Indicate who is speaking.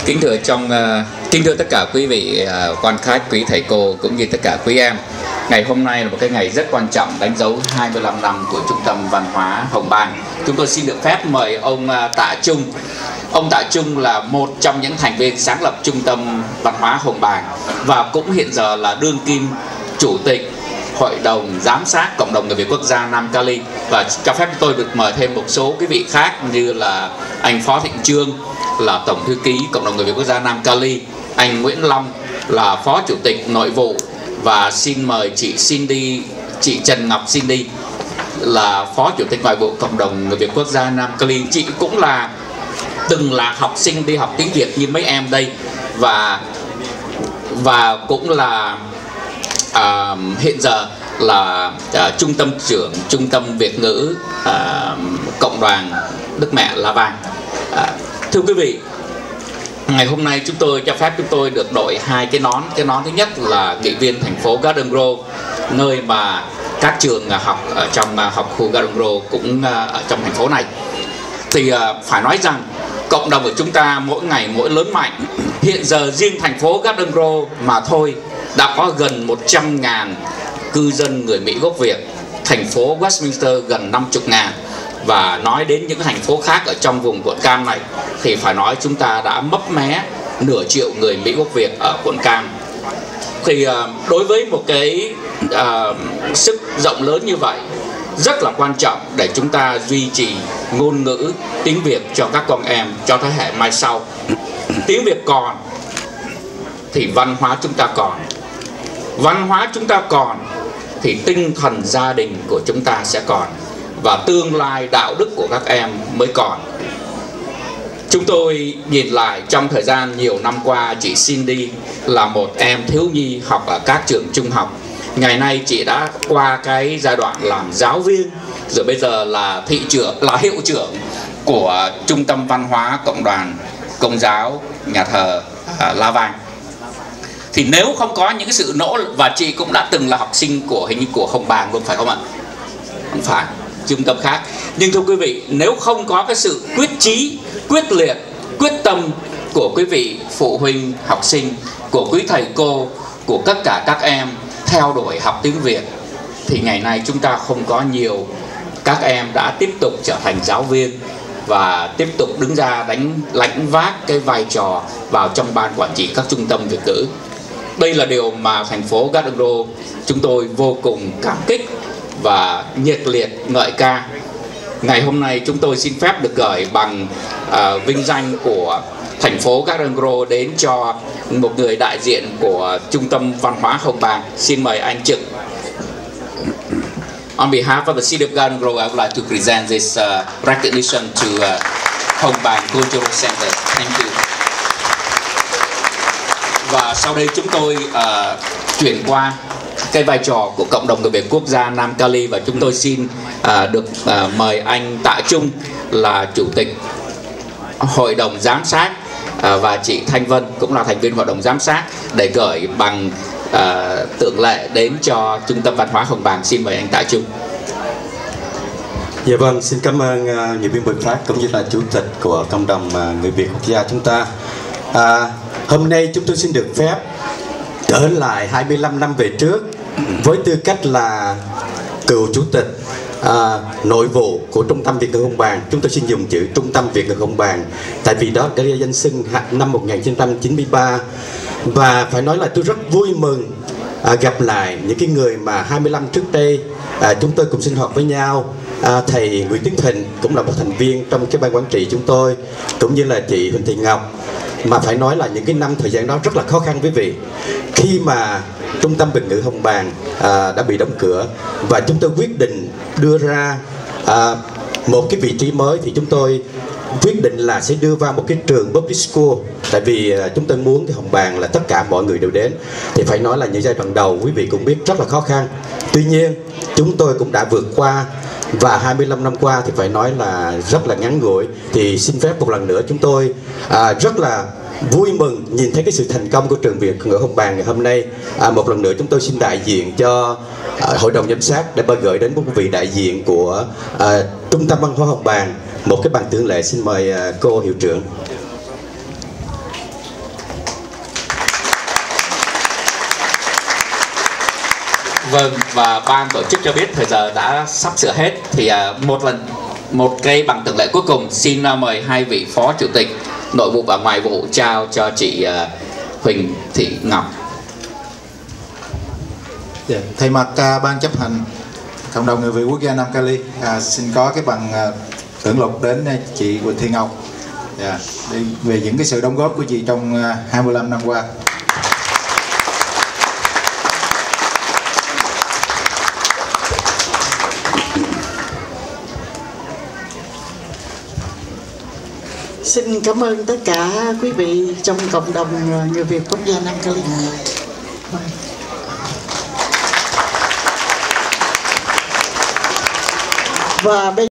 Speaker 1: Kính thưa tất cả quý vị quan khách, quý thầy cô cũng như tất cả quý em. Ngày hôm nay là một cái ngày rất quan trọng, đánh dấu 25 năm của Trung tâm Văn hóa Hồng Bàng. Chúng tôi xin được phép mời ông Tạ Trung. Ông Tạ Trung là một trong những thành viên sáng lập Trung tâm Văn hóa Hồng Bàng và cũng hiện giờ là đương kim chủ tịch Hội đồng Giám sát Cộng đồng Người Việt Quốc gia Nam Cali. Và cho phép tôi được mời thêm một số quý vị khác như là anh Phó Thịnh Trương là Tổng Thư ký Cộng đồng Người Việt Quốc gia Nam Cali, anh Nguyễn Long là Phó Chủ tịch Nội vụ, và xin mời chị Trần Ngọc Cindy là Phó Chủ tịch Ngoại vụ Cộng đồng Người Việt Quốc gia Nam Cali. Chị cũng từng là học sinh đi học tiếng Việt như mấy em đây, và cũng là hiện giờ là trung tâm trưởng Trung tâm Việt ngữ Cộng đoàn Đức Mẹ La Vang. Thưa quý vị, ngày hôm nay chúng tôi được đội hai cái nón. Cái nón thứ nhất là nghị viên thành phố Garden Grove, nơi mà các trường học ở trong học khu Garden Grove cũng ở trong thành phố này. Thì phải nói rằng cộng đồng của chúng ta mỗi ngày mỗi lớn mạnh. Hiện giờ riêng thành phố Garden Grove mà thôi đã có gần 100.000 cư dân người Mỹ gốc Việt. Thành phố Westminster gần 50.000. Và nói đến những thành phố khác ở trong vùng quận Cam này thì phải nói chúng ta đã mấp mé nửa triệu người Mỹ gốc Việt ở quận Cam. Thì đối với một cái sức rộng lớn như vậy, rất là quan trọng để chúng ta duy trì ngôn ngữ tiếng Việt cho các con em, cho thế hệ mai sau. Tiếng Việt còn thì văn hóa chúng ta còn. Văn hóa chúng ta còn thì tinh thần gia đình của chúng ta sẽ còn, và tương lai đạo đức của các em mới còn. Chúng tôi nhìn lại trong thời gian nhiều năm qua, chị Cindy là một em thiếu nhi học ở các trường trung học. Ngày nay chị đã qua cái giai đoạn làm giáo viên, rồi bây giờ là hiệu trưởng của Trung tâm Văn hóa Cộng đoàn Công giáo Nhà thờ La Vang. Thì nếu không có những cái sự nỗ lực, và chị cũng đã từng là học sinh của Hồng Bàng luôn, phải không ạ? Không phải, trung tâm khác. Nhưng thưa quý vị, nếu không có cái sự quyết chí, quyết liệt, quyết tâm của quý vị phụ huynh, học sinh, của quý thầy cô, của tất cả các em theo đuổi học tiếng Việt, thì ngày nay chúng ta không có nhiều các em đã tiếp tục trở thành giáo viên và tiếp tục đứng ra lãnh vác cái vai trò vào trong ban quản trị các trung tâm Việt ngữ. Đây là điều mà thành phố Garden Grove chúng tôi vô cùng cảm kích và nhiệt liệt ngợi ca. Ngày hôm nay chúng tôi xin phép được gửi bằng vinh danh của thành phố Garden Grove đến cho một người đại diện của Trung tâm Văn hóa Hồng Bàng. Xin mời anh Trực. On behalf of the City of Garden Grove, I would like to present this recognition to Hồng Bàng Cultural Center. Thank you. Và sau đây chúng tôi chuyển qua cái vai trò của cộng đồng người Việt Quốc gia Nam Cali, và chúng tôi xin được mời anh Tạ Trung là chủ tịch Hội đồng Giám sát, và chị Thanh Vân cũng là thành viên Hội đồng Giám sát, để gửi bằng tượng lệ đến cho Trung tâm Văn hóa Hồng Bàng. Xin mời anh Tạ Trung.
Speaker 2: Dạ vâng, xin cảm ơn nghị viên Bùi Phát cũng như là chủ tịch của cộng đồng người Việt Quốc gia chúng ta. Hôm nay chúng tôi xin được phép trở lại 25 năm về trước với tư cách là cựu chủ tịch nội vụ của Trung tâm Việt ngữ Hồng Bàng. Chúng tôi xin dùng chữ Trung tâm Việt ngữ Hồng Bàng tại vì đó đã ra danh xưng năm 1993. Và phải nói là tôi rất vui mừng gặp lại những cái người mà 25 trước đây chúng tôi cùng sinh hoạt với nhau. Thầy Nguyễn Tiến Thịnh cũng là một thành viên trong cái ban quản trị chúng tôi, cũng như là chị Huỳnh Thị Ngọc. Mà phải nói là những cái năm thời gian đó rất là khó khăn quý vị. Khi mà Trung tâm Việt ngữ Hồng Bàng đã bị đóng cửa và chúng tôi quyết định đưa ra một cái vị trí mới, thì chúng tôi quyết định là sẽ đưa vào một cái trường public school. Tại vì chúng tôi muốn cái Hồng Bàng là tất cả mọi người đều đến. Thì phải nói là những giai đoạn đầu quý vị cũng biết rất là khó khăn. Tuy nhiên chúng tôi cũng đã vượt qua, và 25 năm qua thì phải nói là rất là ngắn ngủi. Thì xin phép một lần nữa chúng tôi rất là vui mừng nhìn thấy cái sự thành công của trường Việt ngữ Hồng Bàng ngày hôm nay. Một lần nữa chúng tôi xin đại diện cho Hội đồng Giám sát để gửi đến một vị đại diện của Trung tâm Văn hóa Hồng Bàng một cái bằng tượng lệ. Xin mời cô hiệu trưởng.
Speaker 1: Vâng, và ban tổ chức cho biết thời giờ đã sắp sửa hết, thì một cái bằng tưởng lệ cuối cùng xin mời hai vị phó chủ tịch nội vụ và ngoại vụ trao cho chị Huỳnh Thị Ngọc.
Speaker 3: Thay mặt ban chấp hành cộng đồng người Việt quốc gia Nam Cali, xin có cái bằng tưởng lục đến chị Huỳnh Thị Ngọc về những cái sự đóng góp của chị trong 25 năm qua.
Speaker 4: Xin cảm ơn tất cả quý vị trong cộng đồng người Việt quốc gia Nam Cali. Và bây